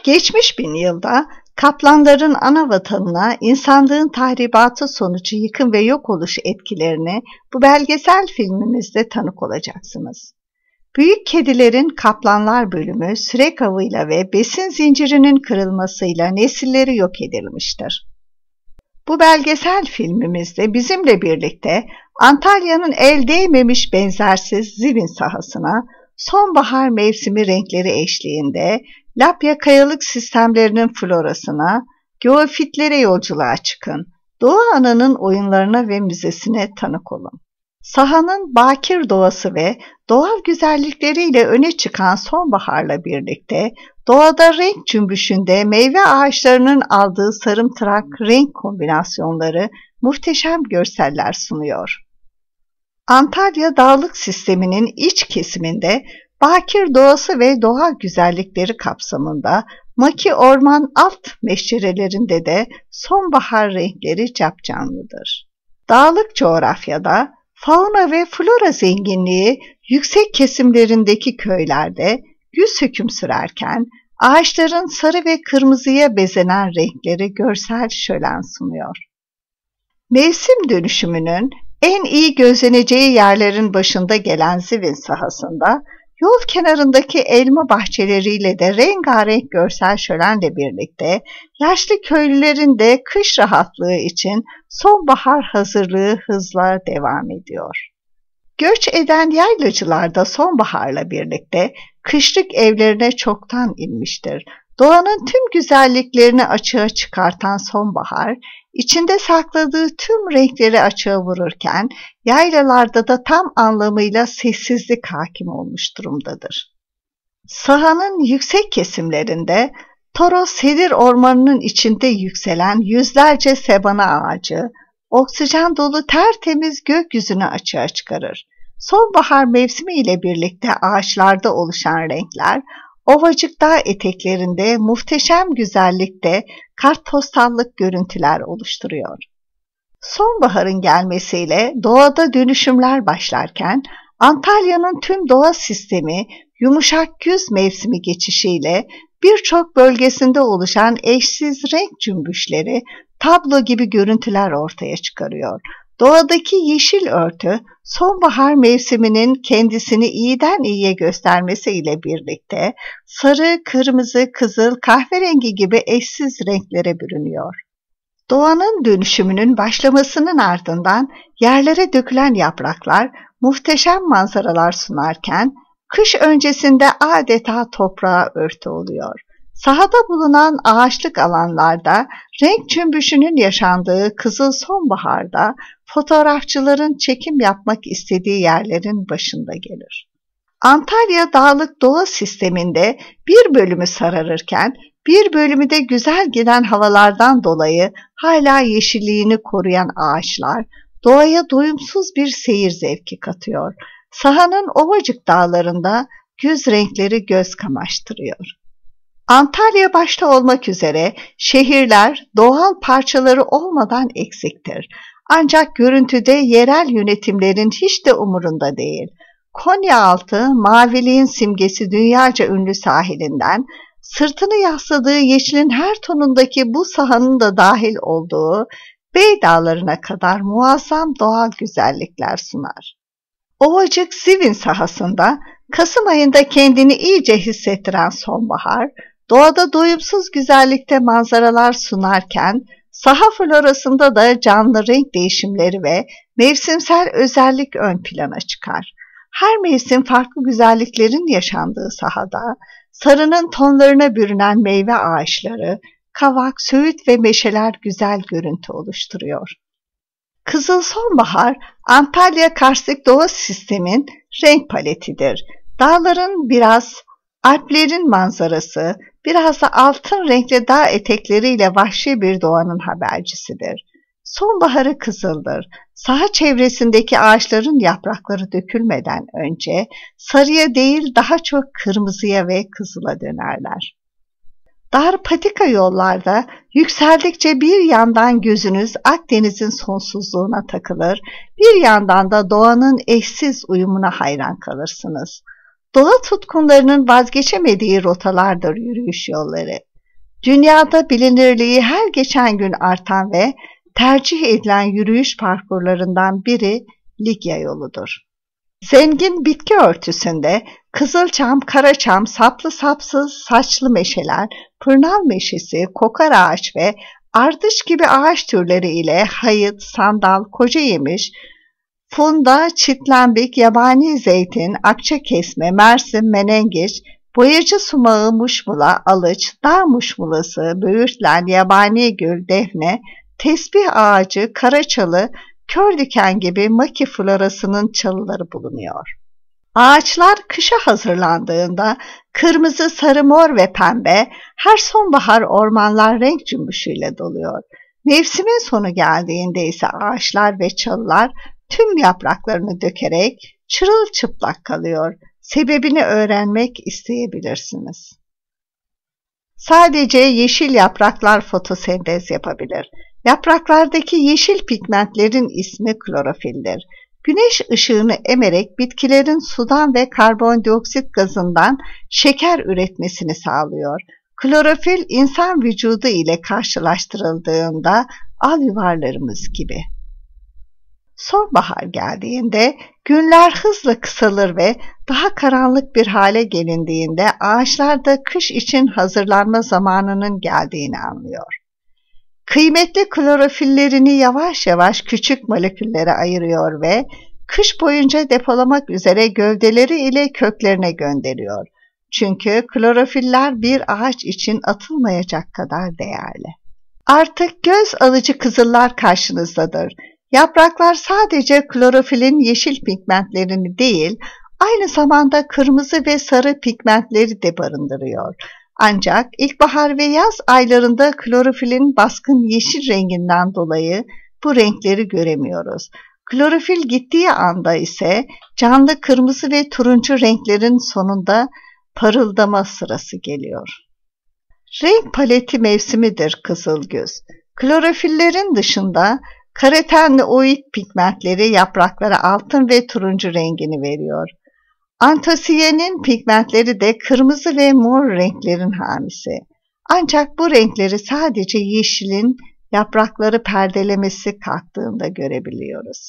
Geçmiş 1000 yılda kaplanların ana vatanına insanlığın tahribatı sonucu yıkım ve yok oluş etkilerini bu belgesel filmimizde tanık olacaksınız. Büyük kedilerin kaplanlar bölümü sürek avıyla ve besin zincirinin kırılmasıyla nesilleri yok edilmiştir. Bu belgesel filmimizde bizimle birlikte Antalya'nın el değmemiş benzersiz Zivin sahasına, sonbahar mevsimi renkleri eşliğinde Lapya kayalık sistemlerinin florasına, geofitlere yolculuğa çıkın. Doğa Ana'nın oyunlarına ve müzesine tanık olun. Sahanın bakir doğası ve doğal güzellikleriyle öne çıkan sonbaharla birlikte doğada renk cümbüşünde meyve ağaçlarının aldığı sarımtırak renk kombinasyonları muhteşem görseller sunuyor. Antalya dağlık sisteminin iç kesiminde bakir doğası ve doğal güzellikleri kapsamında maki orman alt meşçerelerinde de sonbahar renkleri capcanlıdır. Dağlık coğrafyada fauna ve flora zenginliği yüksek kesimlerindeki köylerde güz hüküm sürerken ağaçların sarı ve kırmızıya bezenen renkleri görsel şölen sunuyor. Mevsim dönüşümünün en iyi gözleneceği yerlerin başında gelen Zivin sahasında yol kenarındaki elma bahçeleriyle de rengarenk görsel şölenle birlikte yaşlı köylülerin de kış rahatlığı için sonbahar hazırlığı hızla devam ediyor. Göç eden yaylacılar da sonbaharla birlikte kışlık evlerine çoktan inmiştir. Doğanın tüm güzelliklerini açığa çıkartan sonbahar, içinde sakladığı tüm renkleri açığa vururken yaylalarda da tam anlamıyla sessizlik hakim olmuş durumdadır. Sahanın yüksek kesimlerinde Toros sedir ormanının içinde yükselen yüzlerce sebana ağacı, oksijen dolu tertemiz gökyüzünü açığa çıkarır. Sonbahar mevsimi ile birlikte ağaçlarda oluşan renkler, Ovacık dağ eteklerinde muhteşem güzellikte kartpostallık görüntüler oluşturuyor. Sonbaharın gelmesiyle doğada dönüşümler başlarken Antalya'nın tüm doğa sistemi yumuşak güz mevsimi geçişiyle birçok bölgesinde oluşan eşsiz renk cümbüşleri tablo gibi görüntüler ortaya çıkarıyor. Doğadaki yeşil örtü sonbahar mevsiminin kendisini iyiden iyiye göstermesiyle birlikte sarı, kırmızı, kızıl, kahverengi gibi eşsiz renklere bürünüyor. Doğanın dönüşümünün başlamasının ardından yerlere dökülen yapraklar muhteşem manzaralar sunarken kış öncesinde adeta toprağa örtü oluyor. Sahada bulunan ağaçlık alanlarda renk cümbüşünün yaşandığı kızıl sonbaharda fotoğrafçıların çekim yapmak istediği yerlerin başında gelir. Antalya dağlık doğa sisteminde bir bölümü sararırken bir bölümü de güzel giden havalardan dolayı hala yeşilliğini koruyan ağaçlar doğaya doyumsuz bir seyir zevki katıyor. Sahanın Ovacık dağlarında güz renkleri göz kamaştırıyor. Antalya başta olmak üzere şehirler doğal parçaları olmadan eksiktir. Ancak görüntüde yerel yönetimlerin hiç de umurunda değil. Konyaaltı, maviliğin simgesi dünyaca ünlü sahilinden, sırtını yasladığı yeşilin her tonundaki bu sahanın da dahil olduğu Bey Dağları'na kadar muazzam doğal güzellikler sunar. Ovacık Zivin sahasında Kasım ayında kendini iyice hissettiren sonbahar, doğada doyumsuz güzellikte manzaralar sunarken saha florasında da canlı renk değişimleri ve mevsimsel özellik ön plana çıkar. Her mevsim farklı güzelliklerin yaşandığı sahada sarının tonlarına bürünen meyve ağaçları, kavak, söğüt ve meşeler güzel görüntü oluşturuyor. Kızıl sonbahar Antalya karstik doğa sistemin renk paletidir. Dağların biraz, Alplerin manzarası, biraz da altın renkli dağ etekleriyle vahşi bir doğanın habercisidir. Sonbaharı kızıldır. Saha çevresindeki ağaçların yaprakları dökülmeden önce sarıya değil daha çok kırmızıya ve kızıla dönerler. Dar patika yollarda yükseldikçe bir yandan gözünüz Akdeniz'in sonsuzluğuna takılır, bir yandan da doğanın eşsiz uyumuna hayran kalırsınız. Doğa tutkunlarının vazgeçemediği rotalardır yürüyüş yolları. Dünyada bilinirliği her geçen gün artan ve tercih edilen yürüyüş parkurlarından biri Likya yoludur. Zengin bitki örtüsünde kızılçam, karaçam, saplı sapsız saçlı meşeler, pırnal meşesi, kokar ağaç ve ardış gibi ağaç türleri ile hayıt, sandal, kocayemiş, funda, çitlembik, yabani zeytin, akça kesme, mersin, menengiç, boyacı sumağı, muşmula, alıç, dağ muşmulası, böğürtlen, yabani gül, defne, tesbih ağacı, karaçalı, kör diken gibi maki florasının çalıları bulunuyor. Ağaçlar kışa hazırlandığında kırmızı, sarı, mor ve pembe, her sonbahar ormanlar renk cümbüşüyle doluyor. Mevsimin sonu geldiğinde ise ağaçlar ve çalılar tüm yapraklarını dökerek çırılçıplak kalıyor. Sebebini öğrenmek isteyebilirsiniz. Sadece yeşil yapraklar fotosentez yapabilir. Yapraklardaki yeşil pigmentlerin ismi klorofildir. Güneş ışığını emerek bitkilerin sudan ve karbondioksit gazından şeker üretmesini sağlıyor. Klorofil insan vücudu ile karşılaştırıldığında al yuvarlarımız gibi. Sonbahar geldiğinde günler hızla kısalır ve daha karanlık bir hale gelindiğinde ağaçlar da kış için hazırlanma zamanının geldiğini anlıyor. Kıymetli klorofillerini yavaş yavaş küçük moleküllere ayırıyor ve kış boyunca depolamak üzere gövdeleri ile köklerine gönderiyor. Çünkü klorofiller bir ağaç için atılmayacak kadar değerli. Artık göz alıcı kızıllar karşınızdadır. Yapraklar sadece klorofilin yeşil pigmentlerini değil, aynı zamanda kırmızı ve sarı pigmentleri de barındırıyor. Ancak ilkbahar ve yaz aylarında klorofilin baskın yeşil renginden dolayı bu renkleri göremiyoruz. Klorofil gittiği anda ise canlı kırmızı ve turuncu renklerin sonunda parıldama sırası geliyor. Renk paleti mevsimidir kızılgüz. Klorofillerin dışında karotenoid pigmentleri yapraklara altın ve turuncu rengini veriyor. Antosiyenin pigmentleri de kırmızı ve mor renklerin hamisi. Ancak bu renkleri sadece yeşilin yaprakları perdelemesi kalktığında görebiliyoruz.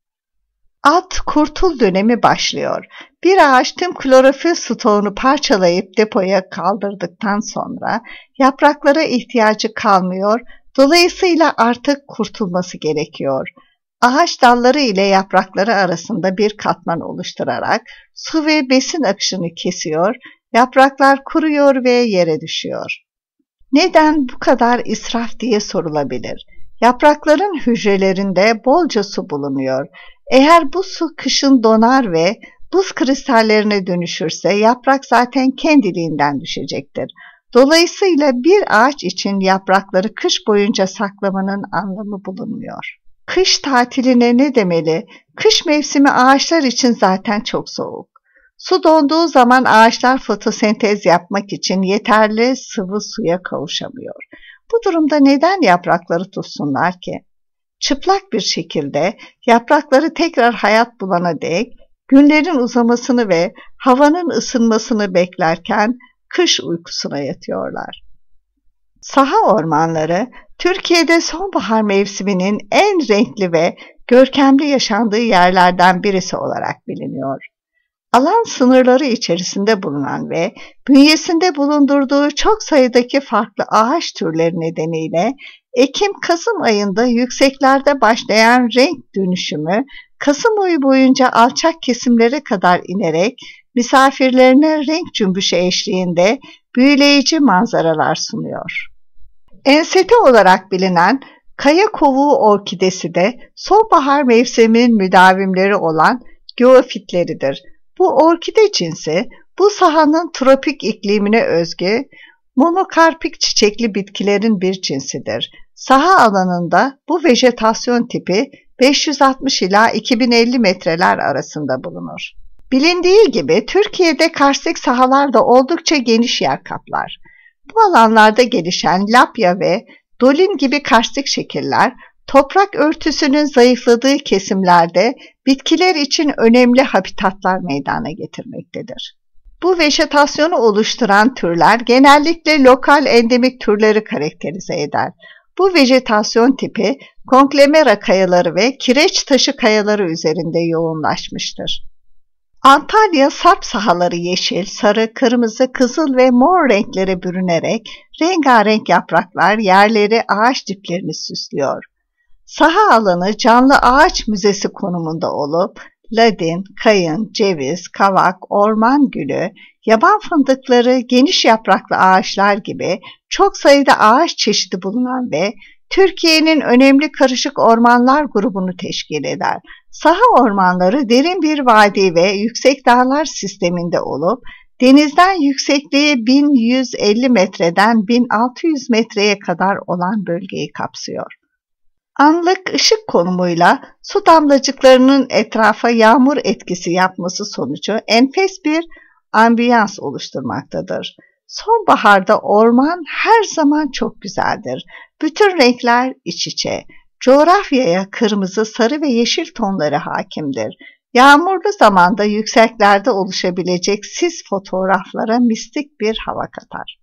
At kurtul dönemi başlıyor. Bir ağaç tüm klorofil stoğunu parçalayıp depoya kaldırdıktan sonra yapraklara ihtiyacı kalmıyor, dolayısıyla artık kurtulması gerekiyor. Ağaç dalları ile yaprakları arasında bir katman oluşturarak su ve besin akışını kesiyor, yapraklar kuruyor ve yere düşüyor. Neden bu kadar israf diye sorulabilir. Yaprakların hücrelerinde bolca su bulunuyor. Eğer bu su kışın donar ve buz kristallerine dönüşürse yaprak zaten kendiliğinden düşecektir. Dolayısıyla bir ağaç için yaprakları kış boyunca saklamanın anlamı bulunmuyor. Kış tatiline ne demeli? Kış mevsimi ağaçlar için zaten çok soğuk. Su donduğu zaman ağaçlar fotosentez yapmak için yeterli sıvı suya kavuşamıyor. Bu durumda neden yaprakları tutsunlar ki? Çıplak bir şekilde yaprakları tekrar hayat bulana dek günlerin uzamasını ve havanın ısınmasını beklerken kış uykusuna yatıyorlar. Saha ormanları, Türkiye'de sonbahar mevsiminin en renkli ve görkemli yaşandığı yerlerden birisi olarak biliniyor. Alan sınırları içerisinde bulunan ve bünyesinde bulundurduğu çok sayıdaki farklı ağaç türleri nedeniyle Ekim-Kasım ayında yükseklerde başlayan renk dönüşümü Kasım ayı boyunca alçak kesimlere kadar inerek misafirlerine renk cümbüşü eşliğinde büyüleyici manzaralar sunuyor. Ensete olarak bilinen kaya kovuğu orkidesi de sonbahar mevsiminin müdavimleri olan geofitleridir. Bu orkide cinsi bu sahanın tropik iklimine özgü monokarpik çiçekli bitkilerin bir cinsidir. Saha alanında bu vejetasyon tipi 560 ila 2050 metreler arasında bulunur. Bilindiği gibi Türkiye'de karstik sahalar da oldukça geniş yer kaplar. Bu alanlarda gelişen lapya ve dolin gibi karstik şekiller toprak örtüsünün zayıfladığı kesimlerde bitkiler için önemli habitatlar meydana getirmektedir. Bu vejetasyonu oluşturan türler genellikle lokal endemik türleri karakterize eder. Bu vejetasyon tipi konglomerat kayaları ve kireç taşı kayaları üzerinde yoğunlaşmıştır. Antalya sarp sahaları yeşil, sarı, kırmızı, kızıl ve mor renklere bürünerek rengarenk yapraklar yerleri, ağaç diplerini süslüyor. Saha alanı canlı ağaç müzesi konumunda olup ladin, kayın, ceviz, kavak, orman gülü, yaban fındıkları, geniş yapraklı ağaçlar gibi çok sayıda ağaç çeşidi bulunan ve Türkiye'nin önemli karışık ormanlar grubunu teşkil eder. Saha ormanları derin bir vadi ve yüksek dağlar sisteminde olup denizden yüksekliği 1150 metreden 1600 metreye kadar olan bölgeyi kapsıyor. Anlık ışık konumuyla su damlacıklarının etrafa yağmur etkisi yapması sonucu enfes bir ambiyans oluşturmaktadır. Sonbaharda orman her zaman çok güzeldir. Bütün renkler iç içe. Coğrafyaya kırmızı, sarı ve yeşil tonları hakimdir. Yağmurlu zamanda yükseklerde oluşabilecek sis fotoğraflara mistik bir hava katar.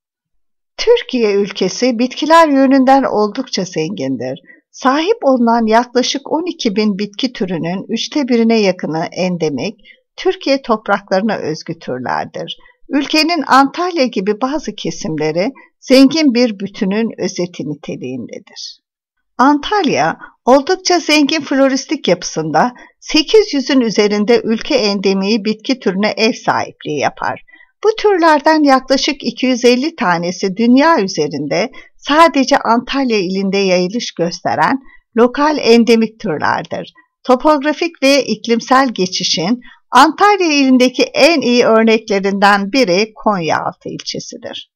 Türkiye ülkesi bitkiler yönünden oldukça zengindir. Sahip olunan yaklaşık 12.000 bitki türünün 1/3'üne yakını endemik, Türkiye topraklarına özgü türlerdir. Ülkenin Antalya gibi bazı kesimleri zengin bir bütünün özeti niteliğindedir. Antalya, oldukça zengin floristik yapısında 800'ün üzerinde ülke endemiği bitki türüne ev sahipliği yapar. Bu türlerden yaklaşık 250 tanesi dünya üzerinde sadece Antalya ilinde yayılış gösteren lokal endemik türlerdir. Topografik ve iklimsel geçişin Antalya ilindeki en iyi örneklerinden biri Konyaaltı ilçesidir.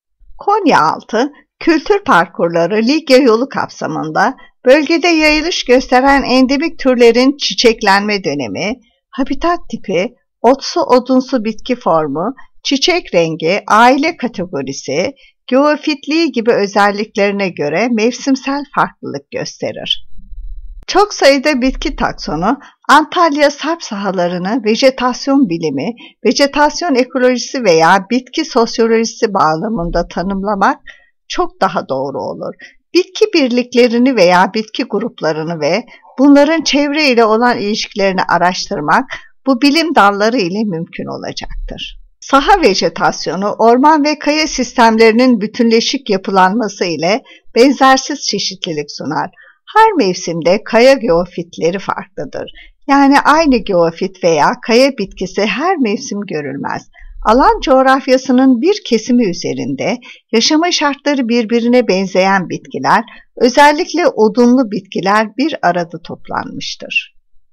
Konyaaltı, kültür parkurları Likya yolu kapsamında bölgede yayılış gösteren endemik türlerin çiçeklenme dönemi, habitat tipi, otsu odunsu bitki formu, çiçek rengi, aile kategorisi, geofitliği gibi özelliklerine göre mevsimsel farklılık gösterir. Çok sayıda bitki taksonu Antalya sarp sahalarını vejetasyon bilimi, vejetasyon ekolojisi veya bitki sosyolojisi bağlamında tanımlamak çok daha doğru olur. Bitki birliklerini veya bitki gruplarını ve bunların çevre ile olan ilişkilerini araştırmak bu bilim dalları ile mümkün olacaktır. Saha vejetasyonu, orman ve kaya sistemlerinin bütünleşik yapılanması ile benzersiz çeşitlilik sunar. Her mevsimde kaya geofitleri farklıdır. Yani aynı geofit veya kaya bitkisi her mevsim görülmez. Alan coğrafyasının bir kesimi üzerinde yaşama şartları birbirine benzeyen bitkiler, özellikle odunlu bitkiler bir arada toplanmıştır.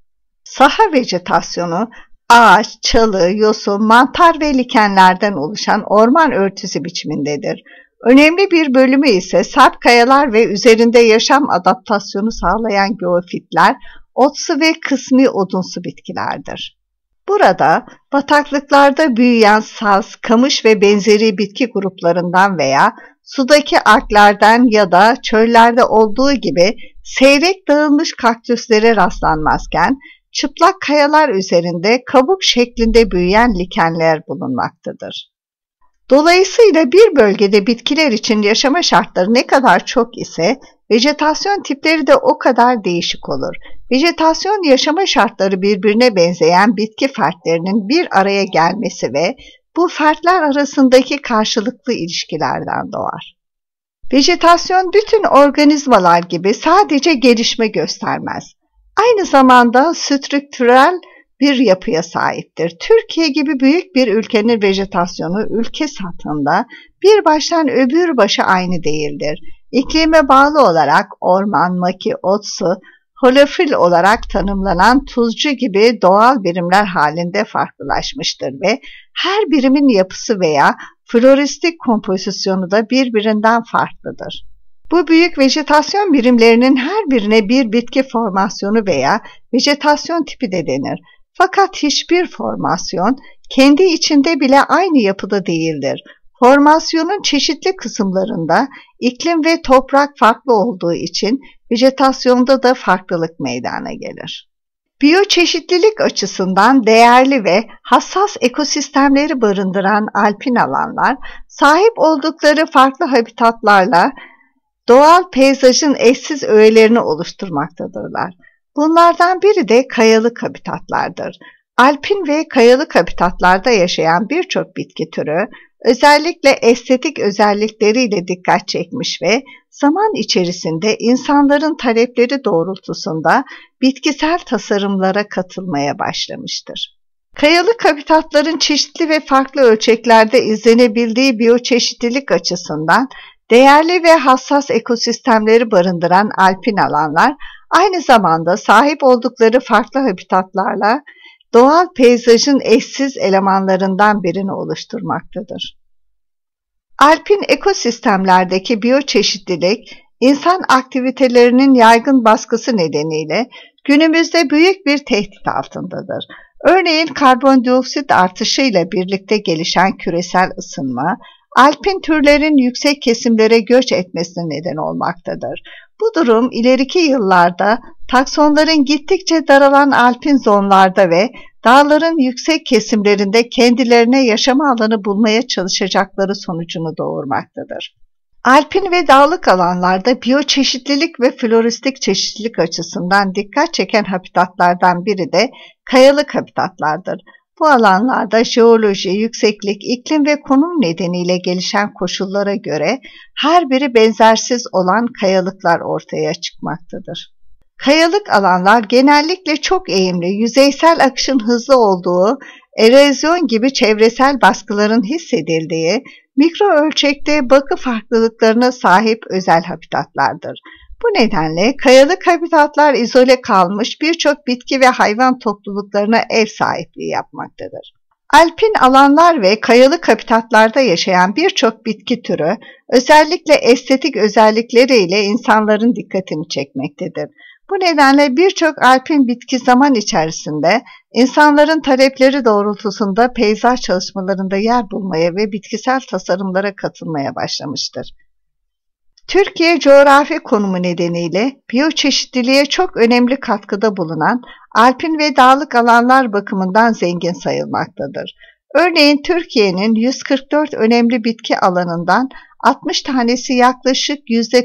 Saha vejetasyonu, ağaç, çalı, yosun, mantar ve likenlerden oluşan orman örtüsü biçimindedir. Önemli bir bölümü ise sarp kayalar ve üzerinde yaşam adaptasyonu sağlayan geofitler, otsu ve kısmi odunsu bitkilerdir. Burada bataklıklarda büyüyen saz, kamış ve benzeri bitki gruplarından veya sudaki alglerden ya da çöllerde olduğu gibi seyrek dağılmış kaktüslere rastlanmazken, çıplak kayalar üzerinde kabuk şeklinde büyüyen likenler bulunmaktadır. Dolayısıyla bir bölgede bitkiler için yaşama şartları ne kadar çok ise vejetasyon tipleri de o kadar değişik olur. Vejetasyon yaşama şartları birbirine benzeyen bitki fertlerinin bir araya gelmesi ve bu fertler arasındaki karşılıklı ilişkilerden doğar. Vejetasyon bütün organizmalar gibi sadece gelişme göstermez. Aynı zamanda strüktürel bir yapıya sahiptir. Türkiye gibi büyük bir ülkenin vejetasyonu ülke satında bir baştan öbür başa aynı değildir. İklime bağlı olarak orman, maki, otsu, holofil olarak tanımlanan tuzcu gibi doğal birimler halinde farklılaşmıştır ve her birimin yapısı veya floristik kompozisyonu da birbirinden farklıdır. Bu büyük vejetasyon birimlerinin her birine bir bitki formasyonu veya vejetasyon tipi de denir. Fakat hiçbir formasyon kendi içinde bile aynı yapıda değildir. Formasyonun çeşitli kısımlarında iklim ve toprak farklı olduğu için vejetasyonda da farklılık meydana gelir. Biyoçeşitlilik açısından değerli ve hassas ekosistemleri barındıran alpin alanlar, sahip oldukları farklı habitatlarla doğal peyzajın eşsiz öğelerini oluşturmaktadırlar. Bunlardan biri de kayalık habitatlardır. Alpin ve kayalık habitatlarda yaşayan birçok bitki türü, özellikle estetik özellikleriyle dikkat çekmiş ve zaman içerisinde insanların talepleri doğrultusunda bitkisel tasarımlara katılmaya başlamıştır. Kayalık habitatların çeşitli ve farklı ölçeklerde izlenebildiği biyoçeşitlilik açısından değerli ve hassas ekosistemleri barındıran alpin alanlar, aynı zamanda sahip oldukları farklı habitatlarla doğal peyzajın eşsiz elemanlarından birini oluşturmaktadır. Alpin ekosistemlerdeki biyoçeşitlilik, insan aktivitelerinin yaygın baskısı nedeniyle günümüzde büyük bir tehdit altındadır. Örneğin karbondioksit artışıyla birlikte gelişen küresel ısınma, alpin türlerin yüksek kesimlere göç etmesine neden olmaktadır. Bu durum ileriki yıllarda taksonların gittikçe daralan alpin zonlarda ve dağların yüksek kesimlerinde kendilerine yaşama alanı bulmaya çalışacakları sonucunu doğurmaktadır. Alpin ve dağlık alanlarda biyoçeşitlilik ve floristik çeşitlilik açısından dikkat çeken habitatlardan biri de kayalık habitatlardır. Bu alanlarda jeoloji, yükseklik, iklim ve konum nedeniyle gelişen koşullara göre her biri benzersiz olan kayalıklar ortaya çıkmaktadır. Kayalık alanlar genellikle çok eğimli, yüzeysel akışın hızlı olduğu, erozyon gibi çevresel baskıların hissedildiği, mikro ölçekte bakı farklılıklarına sahip özel habitatlardır. Bu nedenle kayalık habitatlar izole kalmış birçok bitki ve hayvan topluluklarına ev sahipliği yapmaktadır. Alpin alanlar ve kayalık habitatlarda yaşayan birçok bitki türü özellikle estetik özellikleriyle insanların dikkatini çekmektedir. Bu nedenle birçok alpin bitki zaman içerisinde insanların talepleri doğrultusunda peyzaj çalışmalarında yer bulmaya ve bitkisel tasarımlara katılmaya başlamıştır. Türkiye coğrafi konumu nedeniyle biyoçeşitliliğe çok önemli katkıda bulunan alpin ve dağlık alanlar bakımından zengin sayılmaktadır. Örneğin Türkiye'nin 144 önemli bitki alanından 60 tanesi, yaklaşık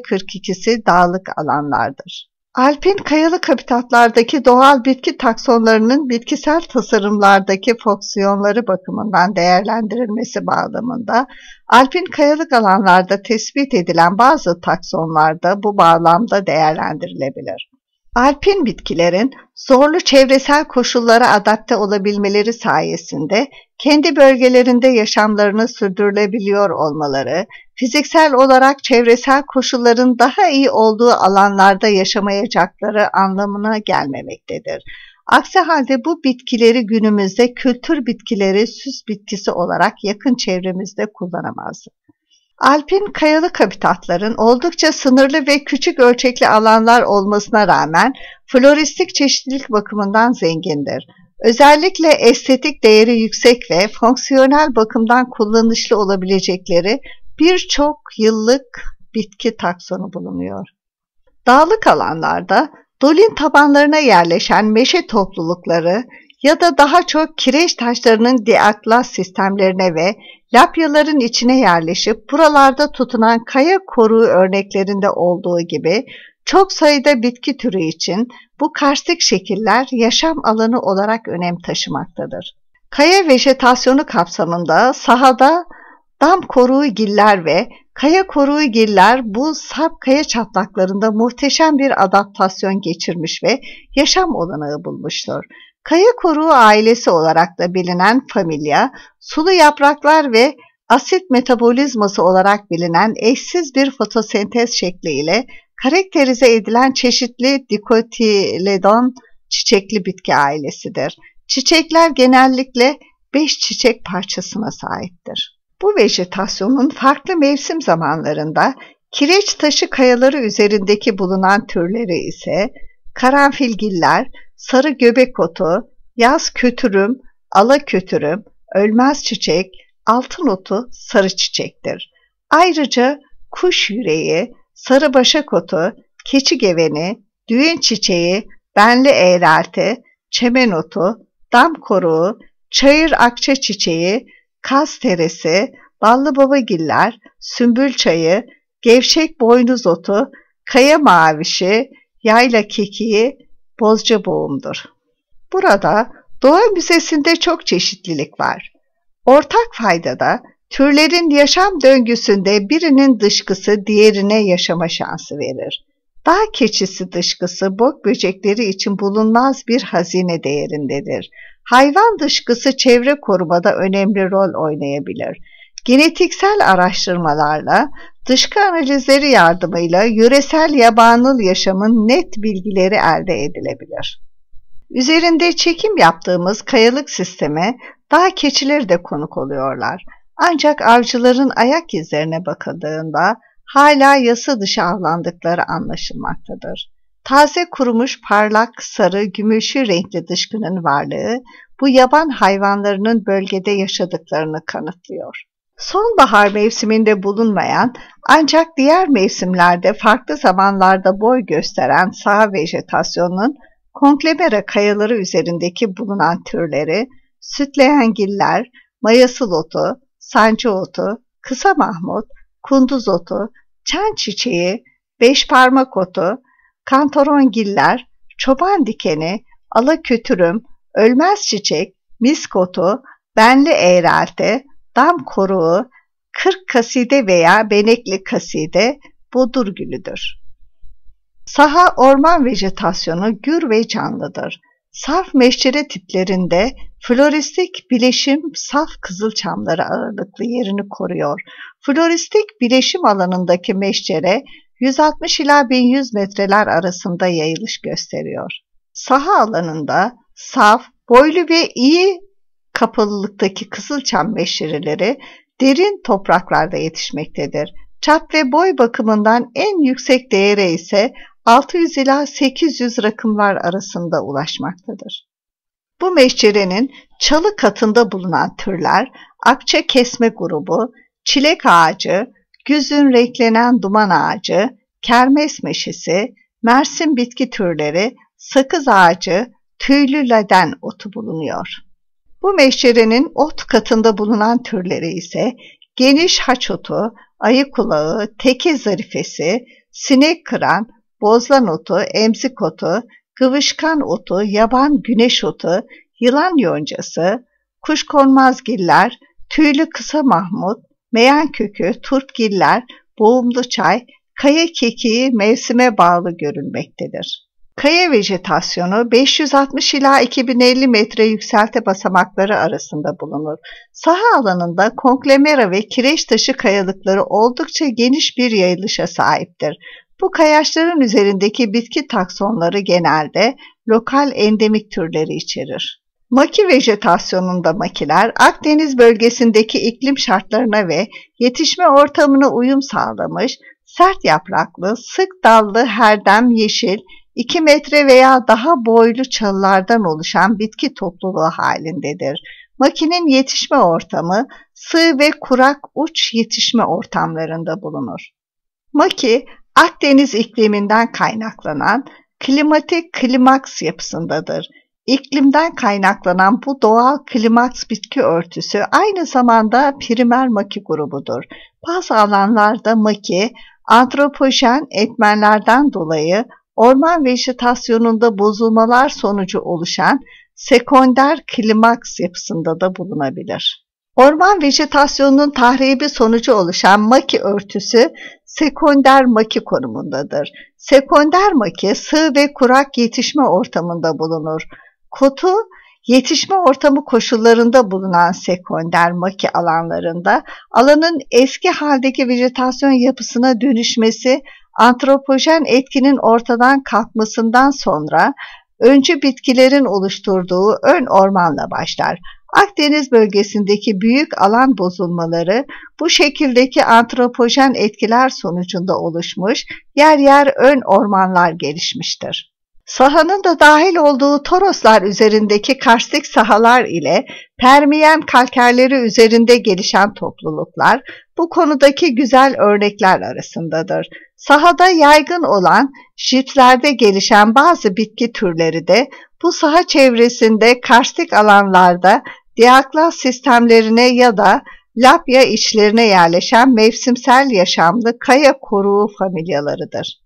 %42'si dağlık alanlardır. Alpin kayalık habitatlardaki doğal bitki taksonlarının bitkisel tasarımlardaki fonksiyonları bakımından değerlendirilmesi bağlamında, alpin kayalık alanlarda tespit edilen bazı taksonlar da bu bağlamda değerlendirilebilir. Alpin bitkilerin zorlu çevresel koşullara adapte olabilmeleri sayesinde kendi bölgelerinde yaşamlarını sürdürülebiliyor olmaları, fiziksel olarak çevresel koşulların daha iyi olduğu alanlarda yaşamayacakları anlamına gelmemektedir. Aksi halde bu bitkileri günümüzde kültür bitkileri, süs bitkisi olarak yakın çevremizde kullanamazdık. Alpin kayalık habitatların oldukça sınırlı ve küçük ölçekli alanlar olmasına rağmen floristik çeşitlilik bakımından zengindir. Özellikle estetik değeri yüksek ve fonksiyonel bakımdan kullanışlı olabilecekleri birçok yıllık bitki taksonu bulunuyor. Dağlık alanlarda dolin tabanlarına yerleşen meşe toplulukları ya da daha çok kireç taşlarının diatlas sistemlerine ve lapyaların içine yerleşip buralarda tutunan kaya koruğu örneklerinde olduğu gibi çok sayıda bitki türü için bu karstik şekiller yaşam alanı olarak önem taşımaktadır. Kaya vejetasyonu kapsamında sahada dam koruğugiller ve kaya koruğugiller bu sap kaya çatlaklarında muhteşem bir adaptasyon geçirmiş ve yaşam olanağı bulmuştur. Kaya koruğu ailesi olarak da bilinen familya, sulu yapraklar ve asit metabolizması olarak bilinen eşsiz bir fotosentez şekliyle karakterize edilen çeşitli dikotiledon çiçekli bitki ailesidir. Çiçekler genellikle 5 çiçek parçasına sahiptir. Bu vejetasyonun farklı mevsim zamanlarında kireç taşı kayaları üzerindeki bulunan türleri ise karanfilgiller, sarı göbek otu, yaz kötürüm, ala kötürüm, ölmez çiçek, altın otu, sarı çiçektir. Ayrıca kuş yüreği, sarı başak otu, keçi geveni, düğün çiçeği, benli eğrelti, çemen otu, dam koruğu, çayır akça çiçeği, kaz teresi, ballı babagiller, sümbül çayı, gevşek boynuz otu, kaya mavişi, yayla kekiği, bozca boğumdur. Burada doğa müzesinde çok çeşitlilik var. Ortak faydada türlerin yaşam döngüsünde birinin dışkısı diğerine yaşama şansı verir. Dağ keçisi dışkısı bok böcekleri için bulunmaz bir hazine değerindedir. Hayvan dışkısı çevre korumada önemli rol oynayabilir. Genetiksel araştırmalarla, dışkı analizleri yardımıyla yöresel yabanıl yaşamın net bilgileri elde edilebilir. Üzerinde çekim yaptığımız kayalık sisteme dağ keçileri de konuk oluyorlar. Ancak avcıların ayak izlerine bakıldığında hala yasa dışı avlandıkları anlaşılmaktadır. Taze kurumuş parlak sarı gümüşü renkli dışkının varlığı bu yaban hayvanlarının bölgede yaşadıklarını kanıtlıyor. Sonbahar mevsiminde bulunmayan ancak diğer mevsimlerde farklı zamanlarda boy gösteren saha vejetasyonunun Konglomerat kayaları üzerindeki bulunan türleri sütleyengiller, mayasıl otu, sancı otu, kısa mahmut, kunduz otu, çan çiçeği, beşparmak otu, kantorongiller, çoban dikeni, alakötürüm, ölmez çiçek, misk otu, benli eğrelti, dam koruğu, kırk kaside veya benekli kaside, bodur gülüdür. Saha orman vejetasyonu gür ve canlıdır. Saf meşçere tiplerinde floristik bileşim saf kızılçamları ağırlıklı yerini koruyor. Floristik bileşim alanındaki meşçere 160 ila 1100 metreler arasında yayılış gösteriyor. Saha alanında saf, boylu ve iyi kapalılıktaki kızılçam meşçereleri derin topraklarda yetişmektedir. Çap ve boy bakımından en yüksek değere ise 600 ila 800 rakımlar arasında ulaşmaktadır. Bu meşçerenin çalı katında bulunan türler akça kesme grubu, çilek ağacı, güzün renklenen duman ağacı, kermes meşesi, mersin bitki türleri, sakız ağacı, tüylü laden otu bulunuyor. Bu meşçerenin ot katında bulunan türleri ise geniş haç otu, ayı kulağı, teke zarifesi, sinek kıran, bozlan otu, emzik otu, kıvışkan otu, yaban güneş otu, yılan yoncası, kuşkonmazgiller, tüylü kısa mahmut, meyan kökü, turpgiller, boğumlu çay, kaya kekiği mevsime bağlı görülmektedir. Kaya vejetasyonu 560 ila 2050 metre yükselti basamakları arasında bulunur. Saha alanında konglomerat ve kireç taşı kayalıkları oldukça geniş bir yayılışa sahiptir. Bu kayaçların üzerindeki bitki taksonları genelde lokal endemik türleri içerir. Maki vejetasyonunda makiler Akdeniz bölgesindeki iklim şartlarına ve yetişme ortamına uyum sağlamış, sert yapraklı, sık dallı herdem yeşil, 2 metre veya daha boylu çalılardan oluşan bitki topluluğu halindedir. Makinin yetişme ortamı sığ ve kurak uç yetişme ortamlarında bulunur. Maki, Akdeniz ikliminden kaynaklanan klimatik klimaks yapısındadır. İklimden kaynaklanan bu doğal klimaks bitki örtüsü aynı zamanda primer maki grubudur. Bazı alanlarda maki, antropojen etmenlerden dolayı orman vejetasyonunda bozulmalar sonucu oluşan sekonder klimaks yapısında da bulunabilir. Orman vejetasyonunun tahribi sonucu oluşan maki örtüsü sekonder maki konumundadır. Sekonder maki sığ ve kurak yetişme ortamında bulunur. Kotu, yetişme ortamı koşullarında bulunan sekonder maki alanlarında alanın eski haldeki vejetasyon yapısına dönüşmesi antropojen etkinin ortadan kalkmasından sonra öncü bitkilerin oluşturduğu ön ormanla başlar. Akdeniz bölgesindeki büyük alan bozulmaları bu şekildeki antropojen etkiler sonucunda oluşmuş, yer yer ön ormanlar gelişmiştir. Sahanın da dahil olduğu Toroslar üzerindeki karstik sahalar ile Permiyen kalkerleri üzerinde gelişen topluluklar bu konudaki güzel örnekler arasındadır. Sahada yaygın olan jipslerde gelişen bazı bitki türleri de bu saha çevresinde karstik alanlarda diaklas sistemlerine ya da lapya içlerine yerleşen mevsimsel yaşamlı kaya koruğu familyalarıdır.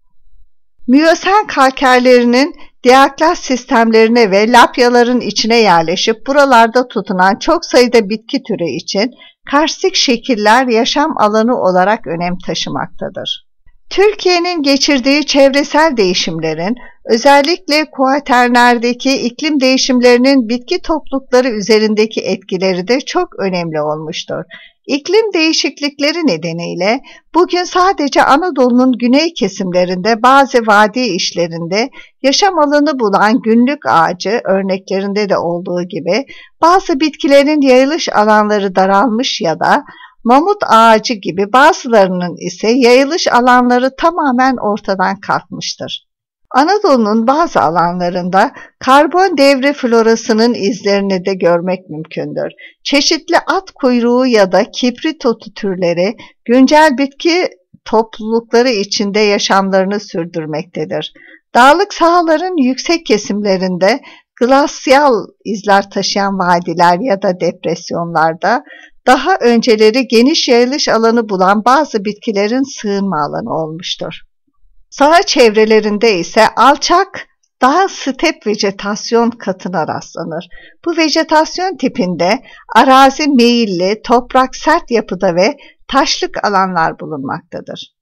Miyosen kalkerlerinin diaklas sistemlerine ve lapyaların içine yerleşip buralarda tutunan çok sayıda bitki türü için karstik şekiller yaşam alanı olarak önem taşımaktadır. Türkiye'nin geçirdiği çevresel değişimlerin, özellikle kuaternerdeki iklim değişimlerinin bitki toplulukları üzerindeki etkileri de çok önemli olmuştur. İklim değişiklikleri nedeniyle bugün sadece Anadolu'nun güney kesimlerinde bazı vadi içlerinde yaşam alanı bulan günlük ağacı örneklerinde de olduğu gibi bazı bitkilerin yayılış alanları daralmış ya da mamut ağacı gibi bazılarının ise yayılış alanları tamamen ortadan kalkmıştır. Anadolu'nun bazı alanlarında karbon devri florasının izlerini de görmek mümkündür. Çeşitli at kuyruğu ya da kibrit otu türleri güncel bitki toplulukları içinde yaşamlarını sürdürmektedir. Dağlık sahaların yüksek kesimlerinde glasyal izler taşıyan vadiler ya da depresyonlarda daha önceleri geniş yayılış alanı bulan bazı bitkilerin sığınma alanı olmuştur. Saha çevrelerinde ise alçak, daha step vejetasyon katına rastlanır. Bu vejetasyon tipinde arazi meyilli, toprak sert yapıda ve taşlık alanlar bulunmaktadır.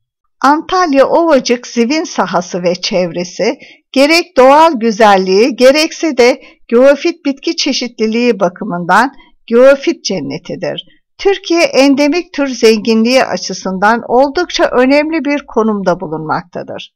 Antalya Ovacık Zivin sahası ve çevresi gerek doğal güzelliği gerekse de geofit bitki çeşitliliği bakımından geofit cennetidir. Türkiye endemik tür zenginliği açısından oldukça önemli bir konumda bulunmaktadır.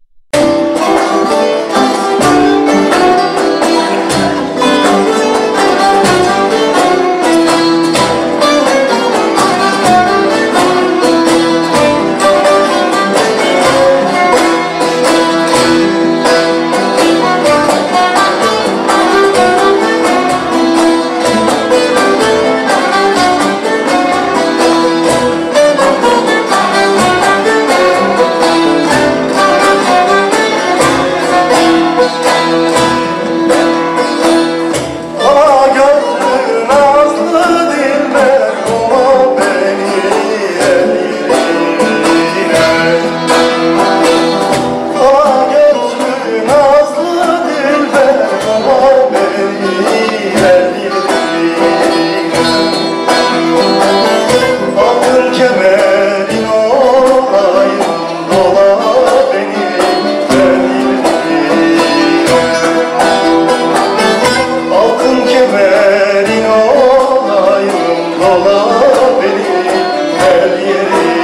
Dola benim her yerim.